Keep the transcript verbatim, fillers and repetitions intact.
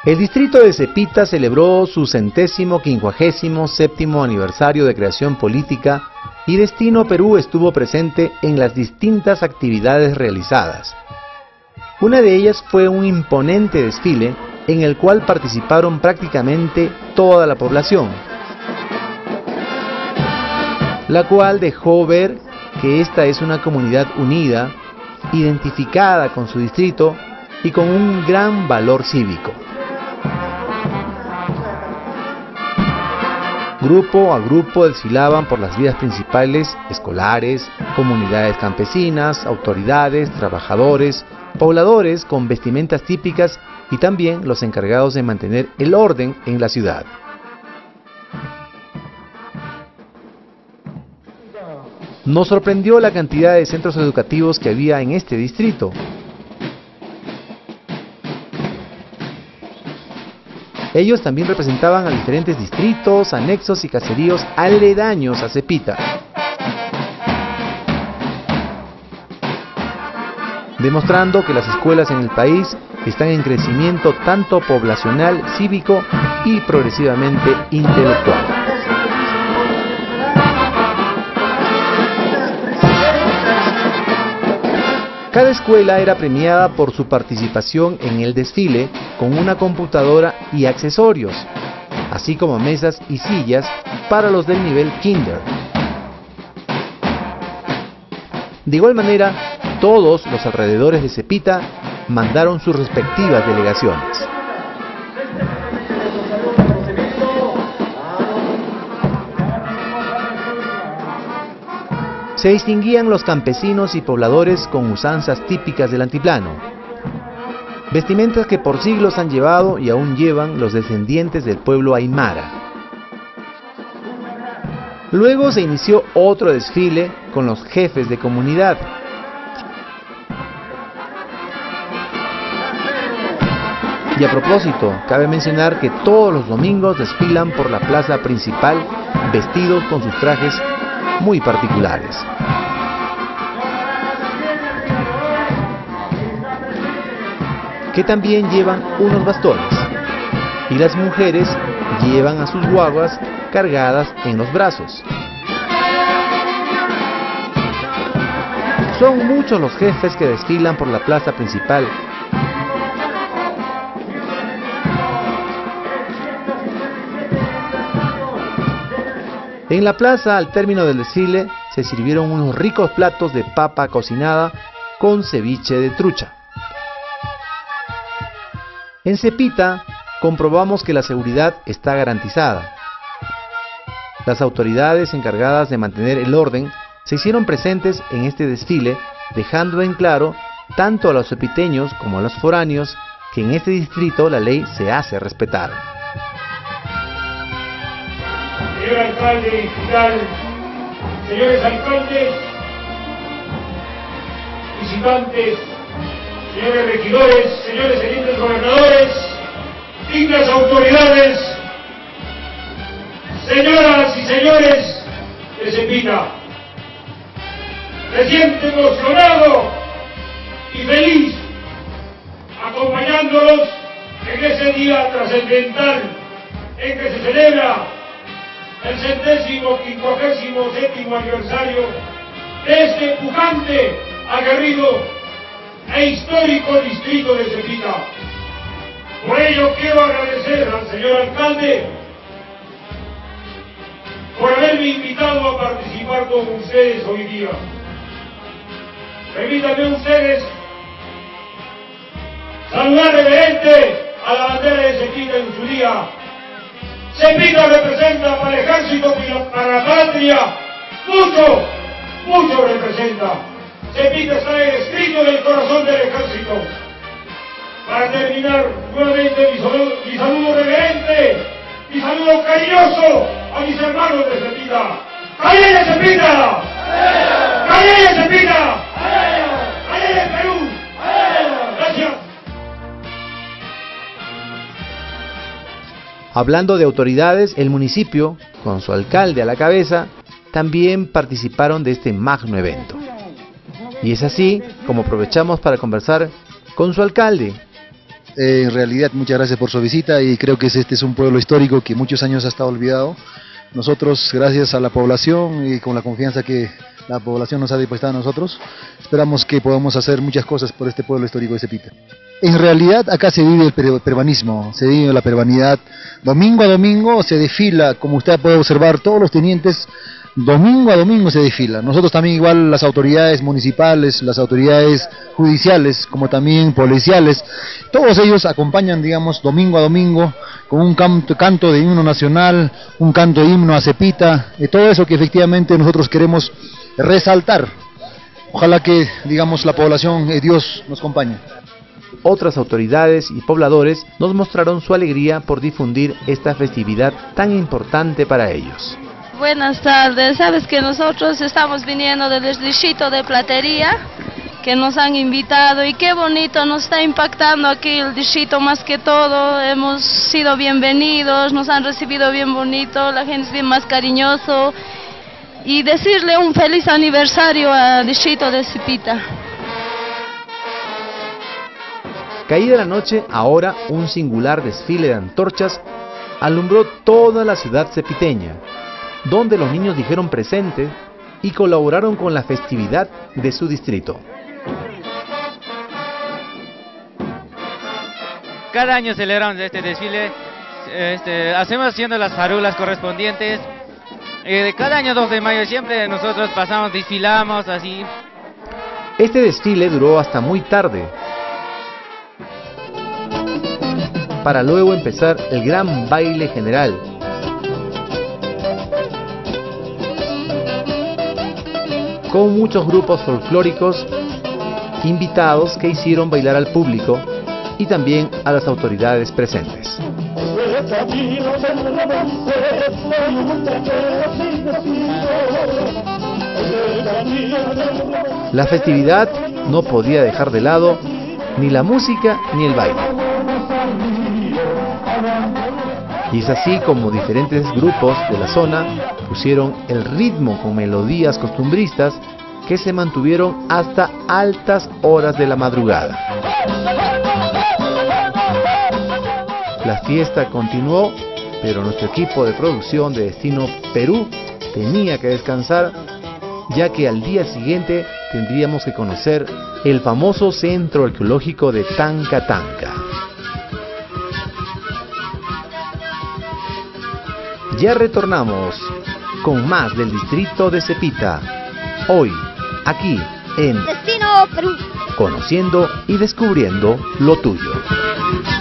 El distrito de Cepita celebró su centésimo quincuagésimo séptimo aniversario de creación política y Destino Perú estuvo presente en las distintas actividades realizadas. Una de ellas fue un imponente desfile en el cual participaron prácticamente toda la población, la cual dejó ver que esta es una comunidad unida, identificada con su distrito y con un gran valor cívico. Grupo a grupo desfilaban por las vías principales escolares, comunidades campesinas, autoridades, trabajadores, pobladores con vestimentas típicas y también los encargados de mantener el orden en la ciudad. Nos sorprendió la cantidad de centros educativos que había en este distrito. Ellos también representaban a diferentes distritos, anexos y caseríos aledaños a Cepita, demostrando que las escuelas en el país están en crecimiento tanto poblacional, cívico y progresivamente intelectual. Cada escuela era premiada por su participación en el desfile con una computadora y accesorios, así como mesas y sillas para los del nivel kinder. De igual manera, todos los alrededores de Cepita mandaron sus respectivas delegaciones. Se distinguían los campesinos y pobladores con usanzas típicas del altiplano, vestimentas que por siglos han llevado y aún llevan los descendientes del pueblo aymara. Luego se inició otro desfile con los jefes de comunidad. Y a propósito, cabe mencionar que todos los domingos desfilan por la plaza principal vestidos con sus trajes muy particulares. Que también llevan unos bastones, y las mujeres llevan a sus guaguas cargadas en los brazos. Son muchos los jefes que desfilan por la plaza principal. En la plaza, al término del desfile, se sirvieron unos ricos platos de papa cocinada con ceviche de trucha. En Cepita, comprobamos que la seguridad está garantizada. Las autoridades encargadas de mantener el orden se hicieron presentes en este desfile, dejando en claro tanto a los cepiteños como a los foráneos que en este distrito la ley se hace respetar. Señor alcalde distrital, señores alcaldes, visitantes, señores regidores, señores tenientes gobernadores, dignas autoridades, señoras y señores de Cepita, me siento emocionado y feliz acompañándolos en ese día trascendental en que se celebra el centésimo quincuagésimo séptimo aniversario de este pujante, aguerrido e histórico distrito de Cepita. Por ello quiero agradecer al señor alcalde por haberme invitado a participar con ustedes hoy día. Permítanme ustedes saludar reverente a la bandera de Cepita en su día. Cepita representa para el ejército y para la patria mucho, mucho representa. Cepita está escrito en el corazón del ejército. Para terminar, nuevamente mi saludo, mi saludo reverente, mi saludo cariñoso a mis hermanos de Cepita. ¡Calle de Cepita! ¡Calle de Cepita! ¡Calle de Perú! Gracias. Hablando de autoridades, el municipio, con su alcalde a la cabeza, también participaron de este magno evento. Y es así como aprovechamos para conversar con su alcalde, Eh, en realidad, muchas gracias por su visita y creo que este es un pueblo histórico que muchos años ha estado olvidado. Nosotros, gracias a la población y con la confianza que la población nos ha depositado a nosotros, esperamos que podamos hacer muchas cosas por este pueblo histórico de Cepita. En realidad, acá se vive el per peruanismo, se vive la peruanidad. Domingo a domingo se desfila, como usted puede observar, todos los tenientes, domingo a domingo se desfila. Nosotros también, igual las autoridades municipales, las autoridades judiciales, como también policiales, todos ellos acompañan, digamos, domingo a domingo, con un canto, canto de himno nacional, un canto de himno a Cepita, y todo eso que efectivamente nosotros queremos resaltar. Ojalá que, digamos, la población, eh, Dios nos acompañe. Otras autoridades y pobladores nos mostraron su alegría por difundir esta festividad tan importante para ellos. Buenas tardes, sabes que nosotros estamos viniendo del distrito de Platería, que nos han invitado y qué bonito, nos está impactando aquí el distrito más que todo, hemos sido bienvenidos, nos han recibido bien bonito, la gente es bien más cariñoso y decirle un feliz aniversario al distrito de Cepita. Caída la noche, ahora un singular desfile de antorchas alumbró toda la ciudad cepiteña, donde los niños dijeron presente y colaboraron con la festividad de su distrito. Cada año celebramos este desfile, este, hacemos haciendo las farulas correspondientes. Eh, cada año dos de mayo siempre nosotros pasamos, desfilamos así. Este desfile duró hasta muy tarde, para luego empezar el gran baile general. Con muchos grupos folclóricos invitados que hicieron bailar al público y también a las autoridades presentes. La festividad no podía dejar de lado ni la música ni el baile. Y es así como diferentes grupos de la zona pusieron el ritmo con melodías costumbristas que se mantuvieron hasta altas horas de la madrugada. La fiesta continuó, pero nuestro equipo de producción de Destino Perú tenía que descansar, ya que al día siguiente tendríamos que conocer el famoso centro arqueológico de Tanca Tanca. Ya retornamos con más del distrito de Cepita, hoy, aquí en Destino Perú, conociendo y descubriendo lo tuyo.